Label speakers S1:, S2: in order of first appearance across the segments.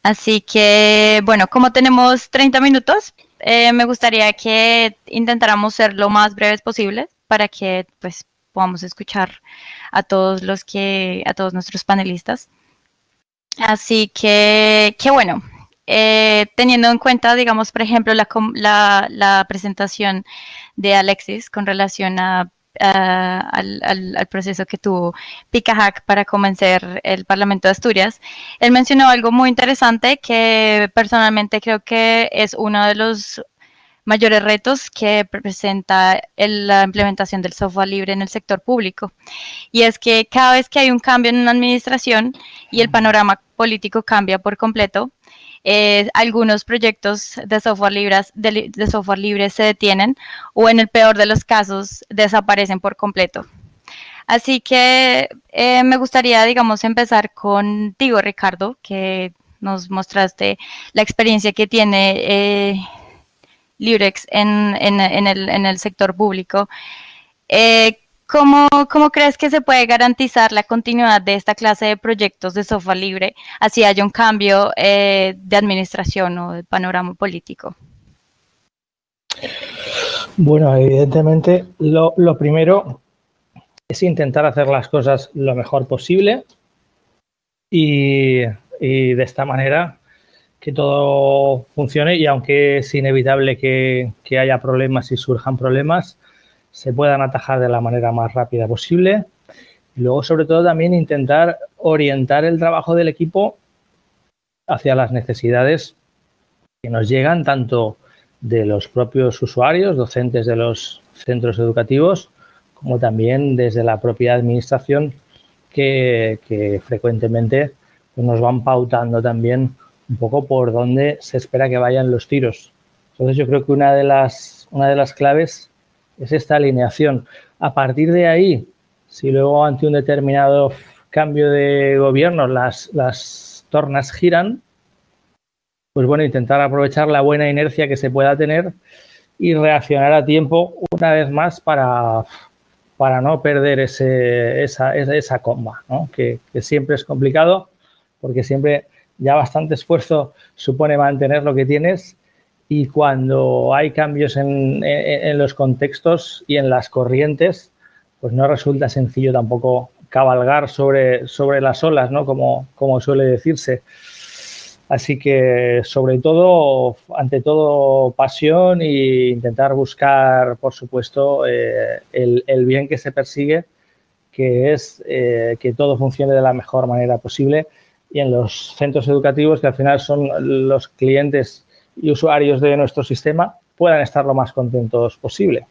S1: Así que, bueno, como tenemos 30 minutos, me gustaría que intentáramos ser lo más breves posible para que pues podamos escuchar a a todos nuestros panelistas. Así que bueno, teniendo en cuenta, digamos, por ejemplo, la presentación de Alexis con relación al proceso que tuvo Picahack para convencer el Parlamento de Asturias, él mencionó algo muy interesante que personalmente creo que es uno de los mayores retos que presenta la implementación del software libre en el sector público. Y es que cada vez que hay un cambio en una administración y el panorama político cambia por completo, algunos proyectos de software libre se detienen o en el peor de los casos desaparecen por completo. Así que me gustaría, digamos, empezar contigo, Ricardo, que nos mostraste la experiencia que tiene Librex en el sector público. ¿Cómo crees que se puede garantizar la continuidad de esta clase de proyectos de software libre así haya un cambio de administración o de panorama político?
S2: Bueno, evidentemente lo primero es intentar hacer las cosas lo mejor posible y de esta manera que todo funcione, y aunque es inevitable que haya problemas y surjan problemas, se puedan atajar de la manera más rápida posible. Y luego, sobre todo, también intentar orientar el trabajo del equipo hacia las necesidades que nos llegan tanto de los propios usuarios, docentes de los centros educativos, como también desde la propia administración que frecuentemente pues, nos van pautando también un poco por dónde se espera que vayan los tiros. Entonces, yo creo que una de las claves es esta alineación. A partir de ahí, si luego ante un determinado cambio de gobierno las tornas giran, pues bueno, intentar aprovechar la buena inercia que se pueda tener y reaccionar a tiempo una vez más para no perder esa comba, ¿no? Que siempre es complicado, porque siempre ya bastante esfuerzo supone mantener lo que tienes, y cuando hay cambios en los contextos y en las corrientes, pues no resulta sencillo tampoco cabalgar sobre las olas, ¿no? Como suele decirse. Así que, sobre todo, ante todo, pasión e intentar buscar, por supuesto, el bien que se persigue, que es que todo funcione de la mejor manera posible, y en los centros educativos, que al final son los clientes y usuarios de nuestro sistema, puedan estar lo más contentos posible.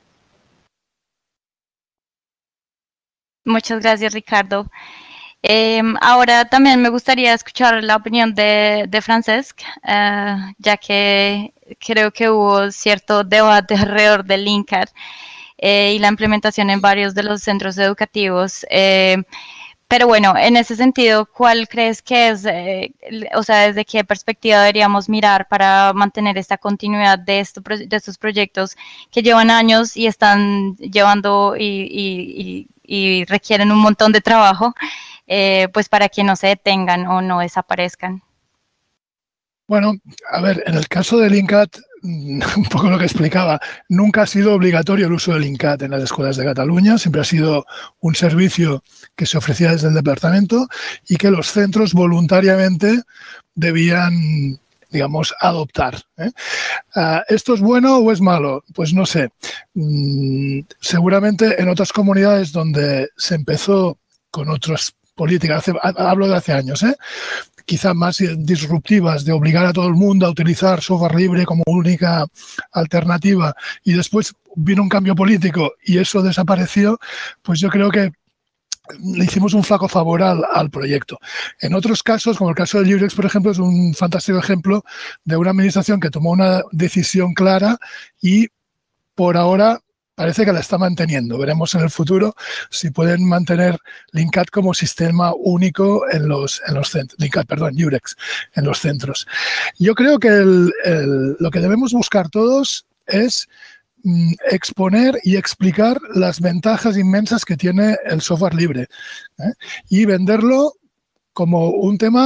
S1: Muchas gracias, Ricardo. Ahora también me gustaría escuchar la opinión de Francesc, ya que creo que hubo cierto debate alrededor del Linkad y la implementación en varios de los centros educativos. Pero bueno, en ese sentido, ¿cuál crees que es, o sea, desde qué perspectiva deberíamos mirar para mantener esta continuidad de estos proyectos que llevan años y están llevando y requieren un montón de trabajo, pues para que no se detengan o no desaparezcan?
S3: Bueno, a ver, en el caso del Linkad, un poco lo que explicaba, nunca ha sido obligatorio el uso del Linkad en las escuelas de Cataluña, siempre ha sido un servicio que se ofrecía desde el departamento y que los centros voluntariamente debían, digamos, adoptar. ¿Esto es bueno o es malo? Pues no sé. Seguramente en otras comunidades donde se empezó con otras políticas, hablo de hace años, quizá más disruptivas, de obligar a todo el mundo a utilizar software libre como única alternativa, y después vino un cambio político y eso desapareció, pues yo creo que le hicimos un flaco favor al proyecto. En otros casos, como el caso de Librex, por ejemplo, es un fantástico ejemplo de una administración que tomó una decisión clara y por ahora parece que la está manteniendo. Veremos en el futuro si pueden mantener Linkad como sistema único en los centros. Librex en los centros. Yo creo que lo que debemos buscar todos es exponer y explicar las ventajas inmensas que tiene el software libre, y venderlo como un tema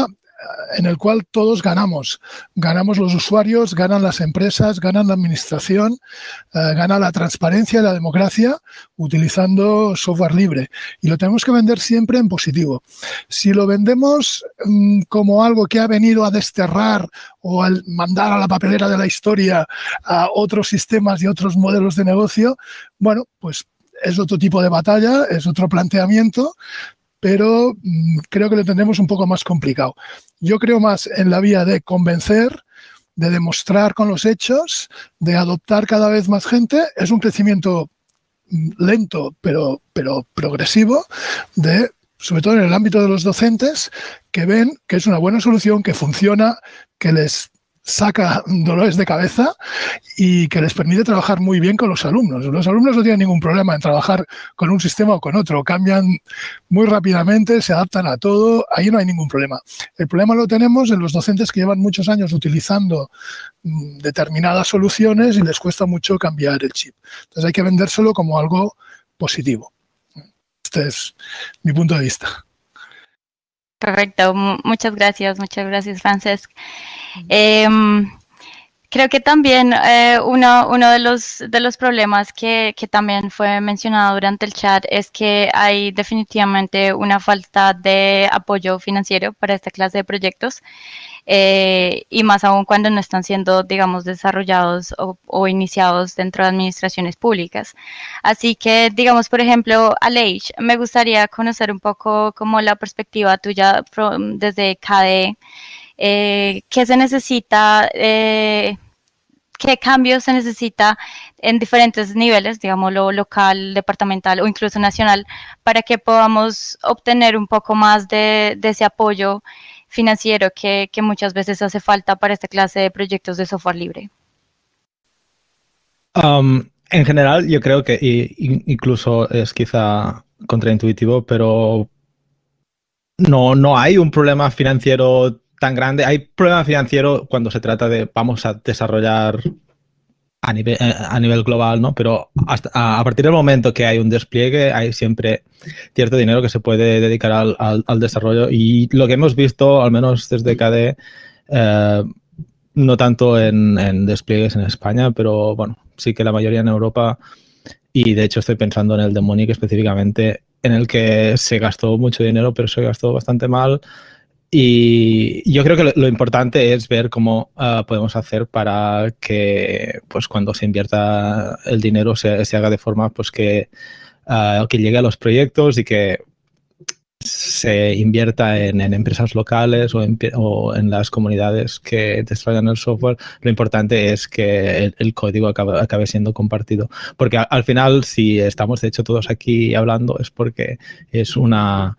S3: en el cual todos ganamos. Ganamos los usuarios, ganan las empresas, ganan la administración, gana la transparencia y la democracia utilizando software libre. Y lo tenemos que vender siempre en positivo. Si lo vendemos como algo que ha venido a desterrar o a mandar a la papelera de la historia a otros sistemas y otros modelos de negocio, bueno, pues es otro tipo de batalla, es otro planteamiento, pero creo que lo tendremos un poco más complicado. Yo creo más en la vía de convencer, de demostrar con los hechos, de adoptar cada vez más gente. Es un crecimiento lento, pero progresivo, sobre todo en el ámbito de los docentes, que ven que es una buena solución, que funciona, que les saca dolores de cabeza y que les permite trabajar muy bien con los alumnos. Los alumnos no tienen ningún problema en trabajar con un sistema o con otro. Cambian muy rápidamente, se adaptan a todo. Ahí no hay ningún problema. El problema lo tenemos en los docentes que llevan muchos años utilizando determinadas soluciones y les cuesta mucho cambiar el chip. Entonces hay que vendérselo como algo positivo. Este es mi punto de vista.
S1: Correcto, muchas gracias, Francesc. Creo que también uno de los problemas que también fue mencionado durante el chat es que hay definitivamente una falta de apoyo financiero para esta clase de proyectos, y más aún cuando no están siendo, digamos, desarrollados o iniciados dentro de administraciones públicas. Así que, digamos, por ejemplo, Aleix, me gustaría conocer un poco como la perspectiva tuya desde KDE. ¿Qué se necesita, qué cambios se necesita en diferentes niveles, digamos, lo local, departamental o incluso nacional, para que podamos obtener un poco más de ese apoyo financiero que muchas veces hace falta para esta clase de proyectos de software libre?
S4: En general, yo creo que incluso es quizá contraintuitivo, pero no hay un problema financiero tan grande. Hay problema financiero cuando se trata de vamos a desarrollar a nivel global, ¿no? Pero a partir del momento que hay un despliegue, hay siempre cierto dinero que se puede dedicar al desarrollo. Y lo que hemos visto, al menos desde KDE, no tanto en despliegues en España, pero bueno, sí que la mayoría en Europa. Y de hecho estoy pensando en el de Munich específicamente, en el que se gastó mucho dinero, pero se gastó bastante mal. Y yo creo que lo importante es ver cómo podemos hacer para que pues cuando se invierta el dinero se haga de forma pues que llegue a los proyectos y que se invierta en empresas locales o en las comunidades que desarrollan el software. Lo importante es que el código acabe siendo compartido. Porque al final, si estamos de hecho todos aquí hablando, es porque es una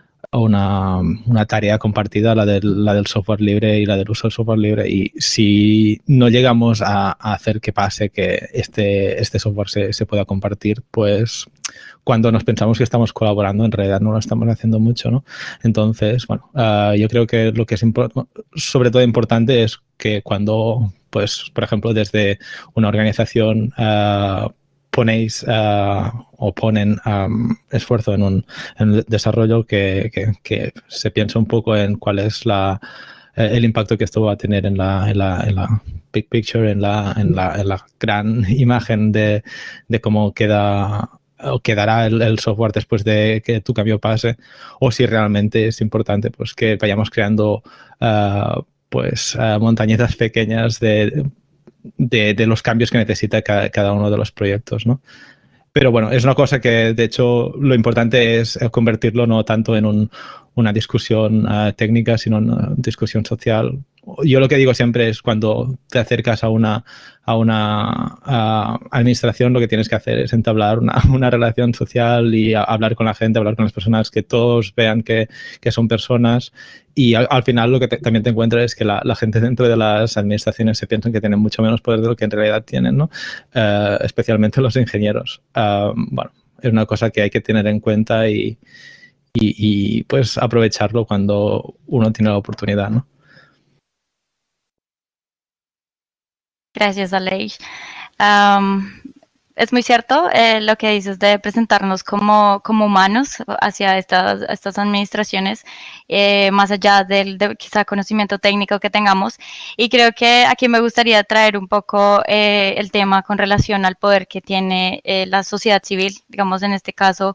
S4: tarea compartida, la del software libre y la del uso del software libre. Y si no llegamos a hacer que pase, que este software se pueda compartir, pues cuando nos pensamos que estamos colaborando, en realidad no lo estamos haciendo mucho, ¿no? Entonces, bueno, yo creo que lo que es sobre todo importante es que cuando, pues, por ejemplo, desde una organización ponéis o ponen esfuerzo en el desarrollo, que se piensa un poco en cuál es el impacto que esto va a tener en la big picture, en la gran imagen de cómo quedará el software después de que tu cambio pase, o si realmente es importante pues que vayamos creando montañitas pequeñas de los cambios que necesita cada uno de los proyectos, ¿no? Pero bueno, es una cosa que, de hecho, lo importante es convertirlo no tanto en una discusión técnica, sino en una discusión social. Yo lo que digo siempre es cuando te acercas a una administración, lo que tienes que hacer es entablar una relación social y hablar con la gente, hablar con las personas, que todos vean que son personas. Y al final lo que también te encuentras es que la gente dentro de las administraciones se piensan que tienen mucho menos poder de lo que en realidad tienen, ¿no? Especialmente los ingenieros. Bueno, es una cosa que hay que tener en cuenta y pues aprovecharlo cuando uno tiene la oportunidad, ¿no?
S1: Gracias, Aleix. es muy cierto lo que dices de presentarnos como humanos hacia estas administraciones, más allá de quizá conocimiento técnico que tengamos. Y creo que aquí me gustaría traer un poco el tema con relación al poder que tiene la sociedad civil, digamos en este caso,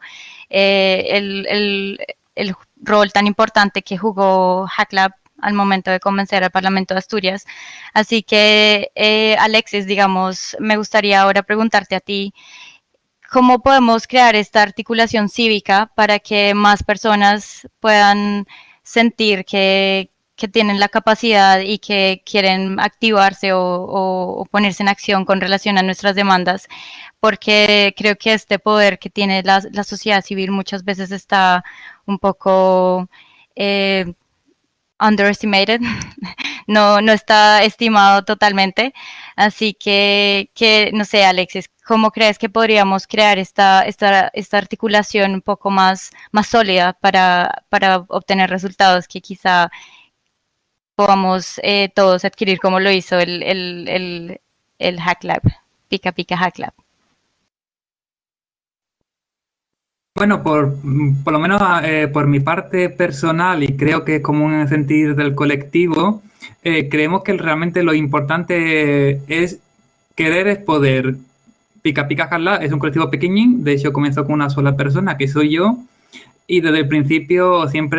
S1: el rol tan importante que jugó HackLab al momento de convencer al Parlamento de Asturias. Así que, Alexis, digamos, me gustaría ahora preguntarte a ti, ¿cómo podemos crear esta articulación cívica para que más personas puedan sentir que tienen la capacidad y que quieren activarse o ponerse en acción con relación a nuestras demandas? Porque creo que este poder que tiene la sociedad civil muchas veces está un poco underestimated, no está estimado totalmente. Así que no sé, Alexis, ¿cómo crees que podríamos crear esta articulación un poco más sólida para obtener resultados que quizá podamos todos adquirir como lo hizo el HackLab, Pica Pica HackLab?
S5: Bueno, por lo menos por mi parte personal, y creo que es común en el sentir del colectivo, creemos que realmente lo importante es querer es poder. Pica Pica HackLab es un colectivo pequeñín, de hecho comenzó con una sola persona, que soy yo, y desde el principio siempre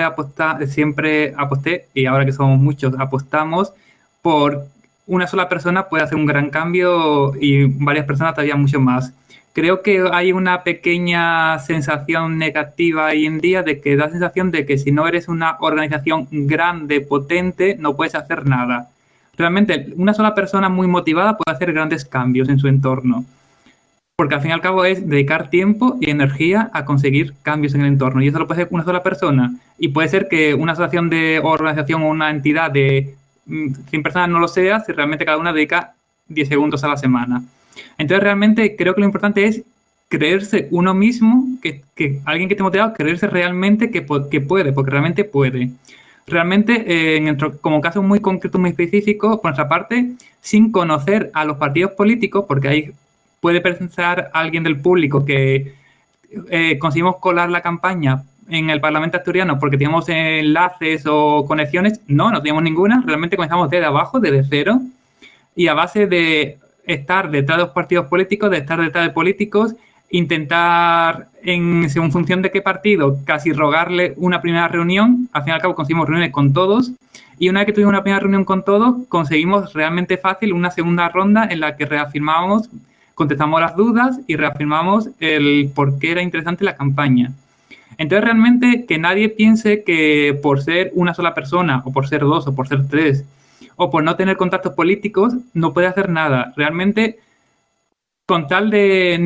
S5: aposté, y ahora que somos muchos, apostamos por una sola persona puede hacer un gran cambio y varias personas todavía mucho más. Creo que hay una pequeña sensación negativa hoy en día de que da la sensación de que si no eres una organización grande, potente, no puedes hacer nada. Realmente, una sola persona muy motivada puede hacer grandes cambios en su entorno. Porque al fin y al cabo es dedicar tiempo y energía a conseguir cambios en el entorno. Y eso lo puede hacer una sola persona. Y puede ser que una asociación de organización o una entidad de 100 personas no lo sea si realmente cada una dedica 10 segundos a la semana. Entonces realmente creo que lo importante es creerse uno mismo, que alguien que esté motivado, creerse realmente que puede, porque realmente puede. Realmente, como caso muy concreto, muy específico, por nuestra parte, sin conocer a los partidos políticos, porque ahí puede pensar alguien del público que conseguimos colar la campaña en el Parlamento asturiano porque teníamos enlaces o conexiones. No teníamos ninguna. Realmente comenzamos desde abajo, desde cero, y a base de estar detrás de los partidos políticos, de estar detrás de políticos, intentar, según función de qué partido, casi rogarle una primera reunión. Al fin y al cabo conseguimos reuniones con todos, y una vez que tuvimos una primera reunión con todos, conseguimos realmente fácil una segunda ronda en la que reafirmábamos, contestamos las dudas y reafirmamos el por qué era interesante la campaña. Entonces realmente que nadie piense que por ser una sola persona, o por ser dos, o por ser tres, o por no tener contactos políticos, no puede hacer nada. Realmente, con tal de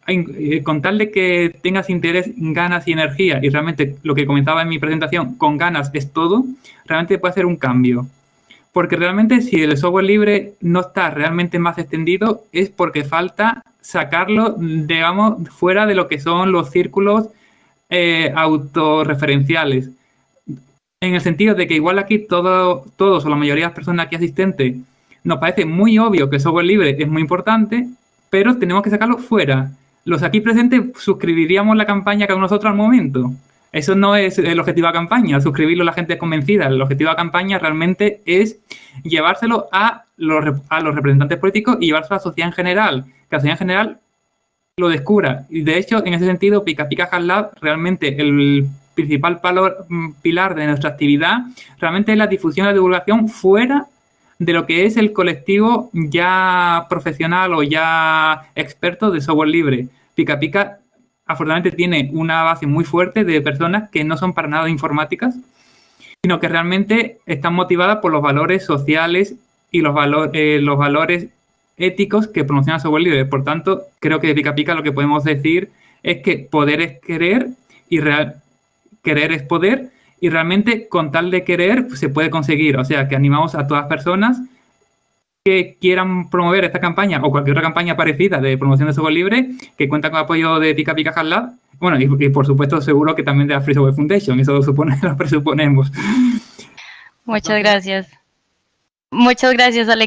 S5: que tengas interés, ganas y energía, y realmente lo que comentaba en mi presentación, con ganas es todo, realmente puede hacer un cambio. Porque realmente si el software libre no está realmente más extendido es porque falta sacarlo, digamos, fuera de lo que son los círculos autorreferenciales. En el sentido de que igual aquí todos o la mayoría de las personas aquí asistentes nos parece muy obvio que el software libre es muy importante, pero tenemos que sacarlo fuera. Los aquí presentes suscribiríamos la campaña cada uno de nosotros al momento. Eso no es el objetivo de la campaña, suscribirlo a la gente convencida. El objetivo de la campaña realmente es llevárselo a los representantes políticos y llevárselo a la sociedad en general, que la sociedad en general lo descubra. Y de hecho, en ese sentido, Pica Pica HackLab, realmente el principal pilar de nuestra actividad realmente es la difusión y la divulgación fuera de lo que es el colectivo ya profesional o ya experto de software libre. Pica Pica afortunadamente tiene una base muy fuerte de personas que no son para nada informáticas, sino que realmente están motivadas por los valores sociales y los valores éticos que promociona el software libre. Por tanto, creo que de Pica Pica lo que podemos decir es que poder es querer y querer es poder, y realmente con tal de querer pues, se puede conseguir. O sea, que animamos a todas las personas que quieran promover esta campaña o cualquier otra campaña parecida de promoción de software libre, que cuenta con el apoyo de Pica Pica HackLab. Bueno, y por supuesto seguro que también de la Free Software Foundation, eso lo presuponemos.
S1: Muchas gracias. Muchas gracias, Alexi.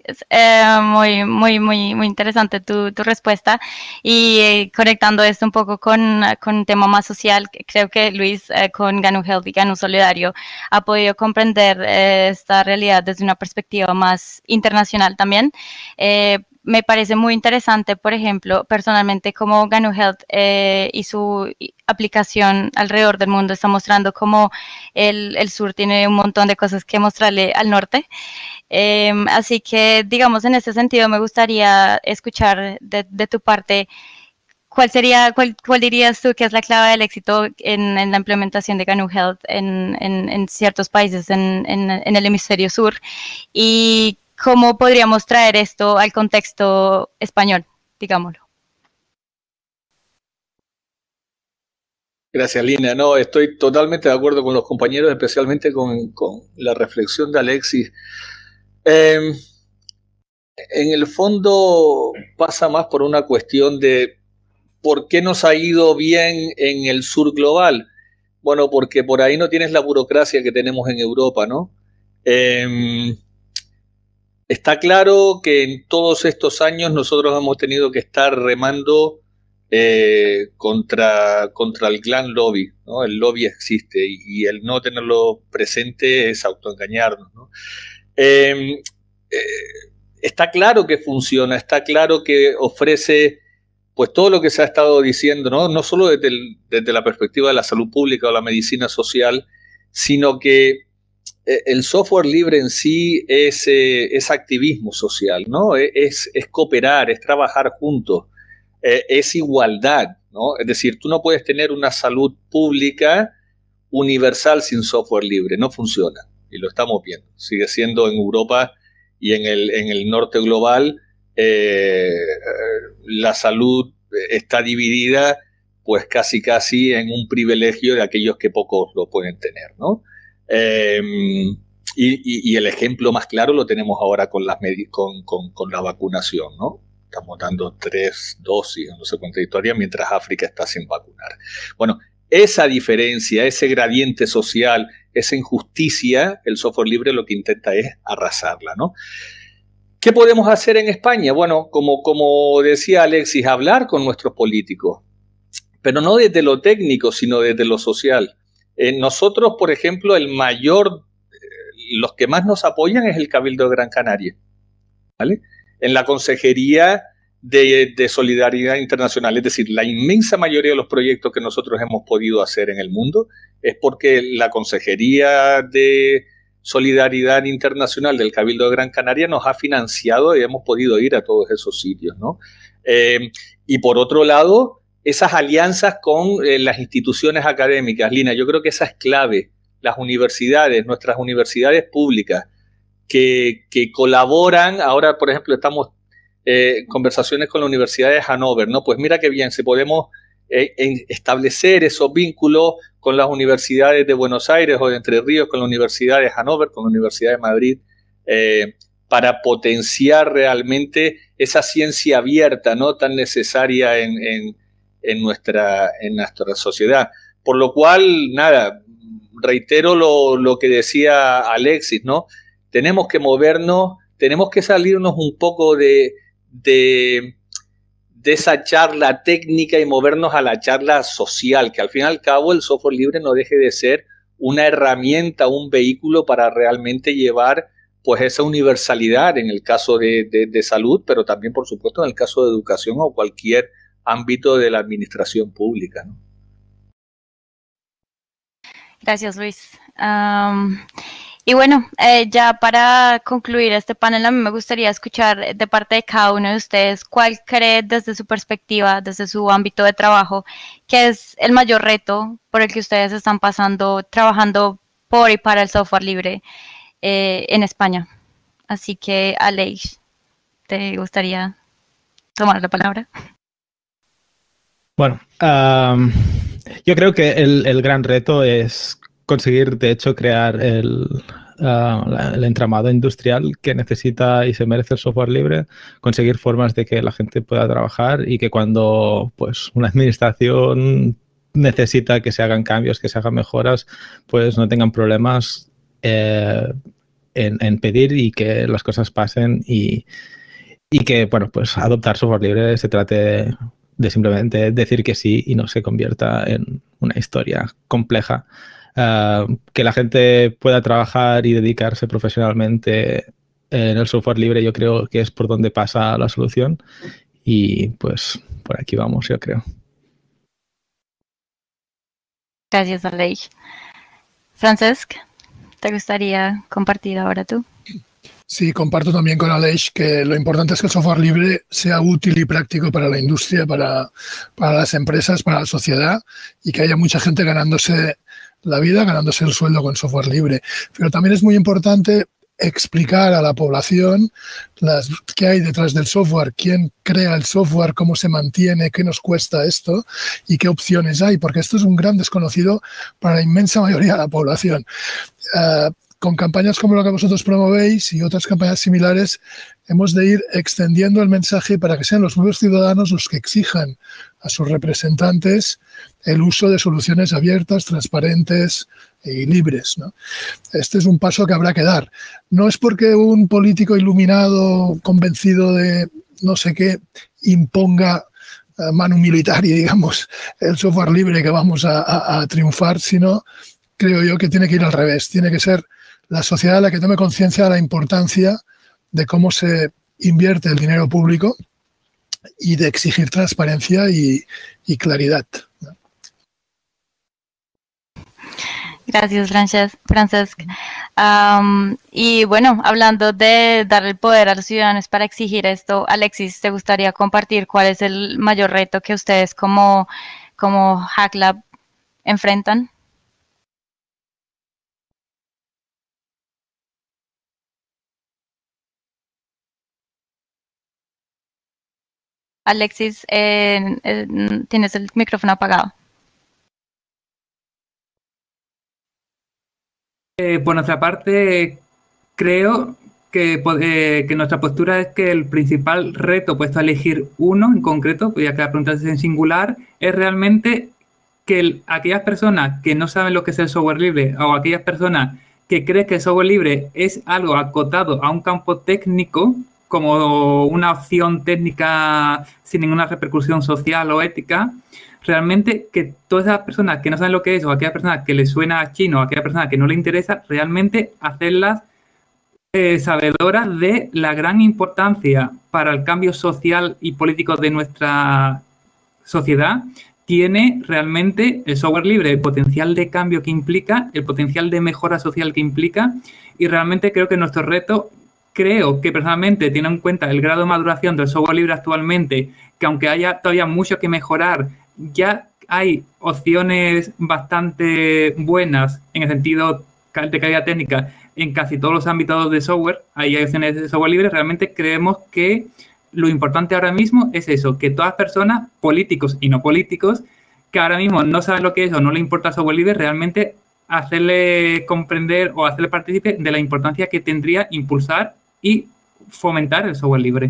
S1: Es, muy interesante tu respuesta. Y conectando esto un poco con un tema más social, creo que Luis con GNU Health y GNU Solidario ha podido comprender esta realidad desde una perspectiva más internacional también. Me parece muy interesante, por ejemplo, personalmente, cómo GNU Health y su aplicación alrededor del mundo está mostrando cómo el sur tiene un montón de cosas que mostrarle al norte. Así que, digamos, en ese sentido, me gustaría escuchar de tu parte cuál dirías tú que es la clave del éxito en la implementación de GNU Health en ciertos países en el hemisferio sur, y cómo podríamos traer esto al contexto español, digámoslo.
S6: Gracias, Lina. No, estoy totalmente de acuerdo con los compañeros, especialmente con la reflexión de Alexis. En el fondo pasa más por una cuestión de por qué nos ha ido bien en el sur global. Bueno, porque por ahí no tienes la burocracia que tenemos en Europa, ¿no? Está claro que en todos estos años nosotros hemos tenido que estar remando contra el gran lobby, ¿no? El lobby existe y el no tenerlo presente es autoengañarnos, ¿no? Está claro que funciona, está claro que ofrece pues todo lo que se ha estado diciendo, ¿no? No solo desde la perspectiva de la salud pública o la medicina social, sino que el software libre en sí es activismo social, ¿no? Es cooperar, es trabajar juntos, es igualdad, ¿no? Es decir, tú no puedes tener una salud pública universal sin software libre, no funciona, y lo estamos viendo. Sigue siendo en Europa y en el norte global, la salud está dividida pues casi en un privilegio de aquellos que pocos lo pueden tener, ¿no? Y el ejemplo más claro lo tenemos ahora con la vacunación, ¿no? Estamos dando 3 dosis, no sé cuánta historia, mientras África está sin vacunar. Bueno, esa diferencia, ese gradiente social, esa injusticia, el software libre lo que intenta es arrasarla, ¿no? ¿Qué podemos hacer en España? Bueno, como decía Alexis, hablar con nuestros políticos, pero no desde lo técnico, sino desde lo social. Nosotros, por ejemplo, los que más nos apoyan es el Cabildo de Gran Canaria, ¿vale? En la Consejería de Solidaridad Internacional, es decir, la inmensa mayoría de los proyectos que nosotros hemos podido hacer en el mundo es porque la Consejería de Solidaridad Internacional del Cabildo de Gran Canaria nos ha financiado y hemos podido ir a todos esos sitios, ¿no? Y por otro lado, esas alianzas con las instituciones académicas, Lina, yo creo que esa es clave. Las universidades, nuestras universidades públicas, que colaboran. Ahora, por ejemplo, estamos en conversaciones con la Universidad de Hannover, ¿no? Pues mira qué bien, si podemos establecer esos vínculos con las universidades de Buenos Aires o de Entre Ríos, con la Universidad de Hannover, con la Universidad de Madrid, para potenciar realmente esa ciencia abierta, ¿no? Tan necesaria en nuestra sociedad. Por lo cual, nada, reitero lo que decía Alexis, ¿no? Tenemos que movernos, tenemos que salirnos un poco de esa charla técnica y movernos a la charla social, que al fin y al cabo el software libre no deje de ser una herramienta, un vehículo para realmente llevar pues esa universalidad en el caso de salud, pero también, por supuesto, en el caso de educación o cualquier ámbito de la administración pública, ¿no?
S1: Gracias, Luis. Y bueno, ya para concluir este panel, a mí me gustaría escuchar de parte de cada uno de ustedes cuál cree desde su perspectiva, desde su ámbito de trabajo, que es el mayor reto por el que ustedes están pasando, trabajando por y para el software libre en España. Así que, Alex, ¿te gustaría tomar la palabra?
S4: Bueno, yo creo que el gran reto es conseguir, de hecho, crear el entramado industrial que necesita y se merece el software libre, conseguir formas de que la gente pueda trabajar y que cuando pues una administración necesita que se hagan cambios, que se hagan mejoras, pues no tengan problemas en pedir y que las cosas pasen y que, bueno, pues adoptar software libre se trate de simplemente decir que sí y no se convierta en una historia compleja. Que la gente pueda trabajar y dedicarse profesionalmente en el software libre, yo creo que es por donde pasa la solución y pues por aquí vamos, yo creo.
S1: Gracias, Aleix. Francesc, ¿te gustaría compartir ahora tú?
S3: Sí, comparto también con Aleix que lo importante es que el software libre sea útil y práctico para la industria, para las empresas, para la sociedad y que haya mucha gente ganándose la vida, ganándose el sueldo con software libre. Pero también es muy importante explicar a la población qué hay detrás del software, quién crea el software, cómo se mantiene, qué nos cuesta esto y qué opciones hay, porque esto es un gran desconocido para la inmensa mayoría de la población. Con campañas como la que vosotros promovéis y otras campañas similares, hemos de ir extendiendo el mensaje para que sean los nuevos ciudadanos los que exijan a sus representantes el uso de soluciones abiertas, transparentes y libres, ¿no? Este es un paso que habrá que dar. No es porque un político iluminado, convencido de no sé qué, imponga manu militari, digamos, el software libre que vamos a triunfar, sino creo yo que tiene que ir al revés. Tiene que ser la sociedad la que tome conciencia de la importancia de cómo se invierte el dinero público y de exigir transparencia y claridad.
S1: Gracias, Francesc. Y bueno, hablando de dar el poder a los ciudadanos para exigir esto, Alexis, ¿te gustaría compartir cuál es el mayor reto que ustedes como HackLab enfrentan? Alexis, tienes el micrófono apagado.
S5: Por nuestra parte, creo que nuestra postura es que el principal reto, puesto a elegir uno en concreto, ya que la pregunta es en singular, es realmente que aquellas personas que no saben lo que es el software libre o aquellas personas que creen que el software libre es algo acotado a un campo técnico, como una opción técnica sin ninguna repercusión social o ética, realmente que todas esas personas que no saben lo que es o aquellas personas que les suena chino o aquellas personas que no les interesa, realmente hacerlas sabedoras de la gran importancia para el cambio social y político de nuestra sociedad tiene realmente el software libre, el potencial de cambio que implica, el potencial de mejora social que implica y realmente creo que nuestro reto, creo que personalmente, teniendo en cuenta el grado de maduración del software libre actualmente, que aunque haya todavía mucho que mejorar, ya hay opciones bastante buenas en el sentido de calidad técnica en casi todos los ámbitos de software, hay opciones de software libre, realmente creemos que lo importante ahora mismo es eso, que todas personas, políticos y no políticos, que ahora mismo no saben lo que es o no le importa el software libre, realmente hacerle comprender o hacerle partícipe de la importancia que tendría impulsar y fomentar el software libre.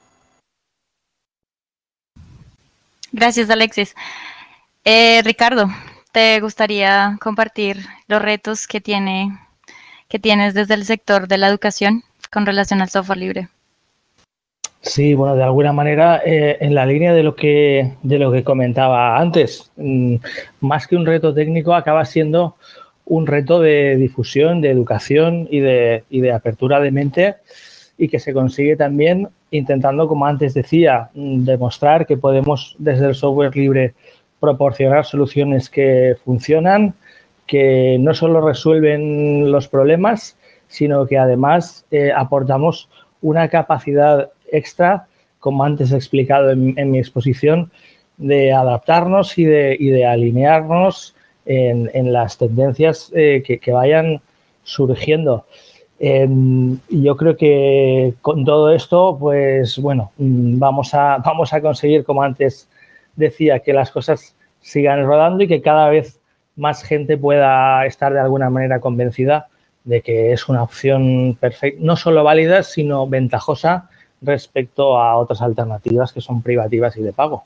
S1: Gracias, Alexis. Ricardo, ¿te gustaría compartir los retos que tienes desde el sector de la educación con relación al software libre?
S2: Sí, bueno, de alguna manera, en la línea de lo que comentaba antes, más que un reto técnico, acaba siendo un reto de difusión, de educación y de apertura de mente, y que se consigue también intentando, como antes decía, demostrar que podemos desde el software libre proporcionar soluciones que funcionan, que no solo resuelven los problemas, sino que además aportamos una capacidad extra, como antes he explicado en mi exposición, de adaptarnos y de alinearnos en las tendencias que vayan surgiendo. Yo creo que con todo esto, pues bueno, vamos a conseguir, como antes decía, que las cosas sigan rodando y que cada vez más gente pueda estar de alguna manera convencida de que es una opción perfecta, no solo válida, sino ventajosa respecto a otras alternativas que son privativas y de pago.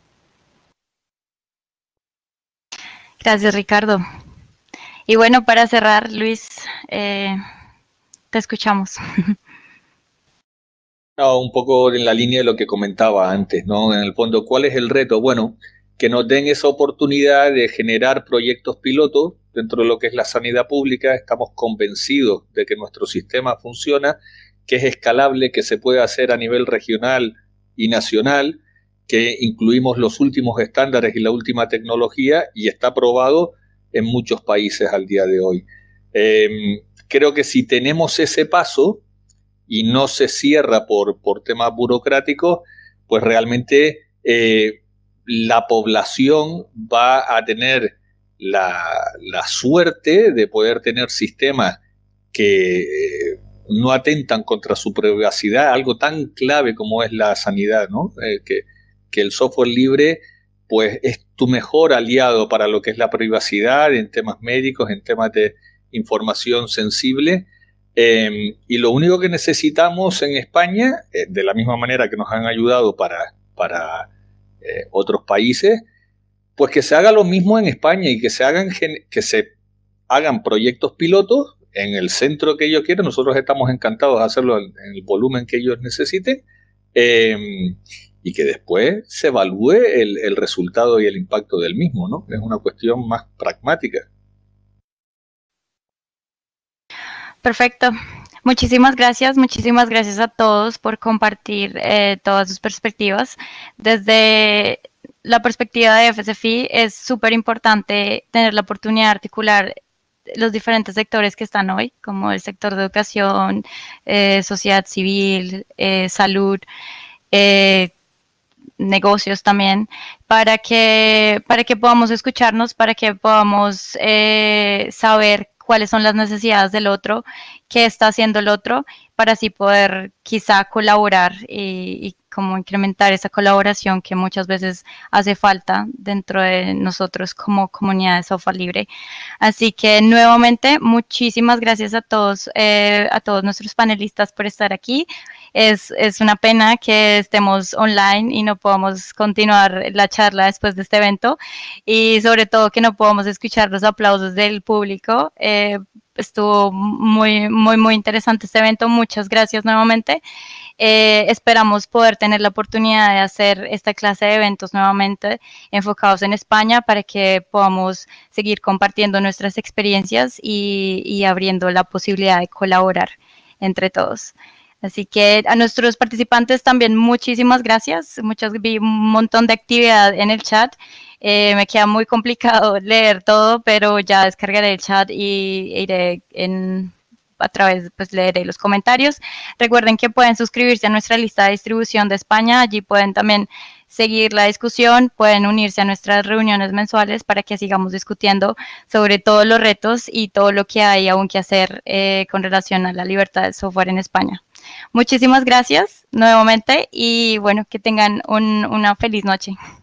S1: Gracias, Ricardo. Y bueno, para cerrar, Luis, te escuchamos.
S6: No, un poco en la línea de lo que comentaba antes, ¿no? En el fondo, ¿cuál es el reto? Bueno, que nos den esa oportunidad de generar proyectos pilotos dentro de lo que es la sanidad pública. Estamos convencidos de que nuestro sistema funciona, que es escalable, que se puede hacer a nivel regional y nacional, que incluimos los últimos estándares y la última tecnología y está probado en muchos países al día de hoy. Creo que si tenemos ese paso y no se cierra por temas burocráticos, pues realmente la población va a tener la suerte de poder tener sistemas que no atentan contra su privacidad, algo tan clave como es la sanidad, ¿no? Que el software libre pues es tu mejor aliado para lo que es la privacidad en temas médicos, en temas de información sensible. Y lo único que necesitamos en España, de la misma manera que nos han ayudado para otros países, pues que se haga lo mismo en España y que se hagan proyectos pilotos en el centro que ellos quieren. Nosotros estamos encantados de hacerlo en el volumen que ellos necesiten, y que después se evalúe el resultado y el impacto del mismo, ¿no? Es una cuestión más pragmática.
S1: Perfecto. Muchísimas gracias a todos por compartir todas sus perspectivas. Desde la perspectiva de FSFI es súper importante tener la oportunidad de articular los diferentes sectores que están hoy, como el sector de educación, sociedad civil, salud, negocios también, para que podamos escucharnos, para que podamos saber cuáles son las necesidades del otro, qué está haciendo el otro, para así poder quizá colaborar y como incrementar esa colaboración que muchas veces hace falta dentro de nosotros como comunidad de software libre. Así que nuevamente muchísimas gracias a todos nuestros panelistas por estar aquí. Es una pena que estemos online y no podamos continuar la charla después de este evento, y sobre todo que no podamos escuchar los aplausos del público. Estuvo muy interesante este evento. Muchas gracias nuevamente. Esperamos poder tener la oportunidad de hacer esta clase de eventos nuevamente enfocados en España, para que podamos seguir compartiendo nuestras experiencias y abriendo la posibilidad de colaborar entre todos. Así que a nuestros participantes también muchísimas gracias. Vi un montón de actividad en el chat. Me queda muy complicado leer todo, pero ya descargaré el chat y iré a través, pues leeré los comentarios. Recuerden que pueden suscribirse a nuestra lista de distribución de España. Allí pueden también seguir la discusión, pueden unirse a nuestras reuniones mensuales para que sigamos discutiendo sobre todos los retos y todo lo que hay aún que hacer con relación a la libertad del software en España. Muchísimas gracias nuevamente y bueno, que tengan una feliz noche.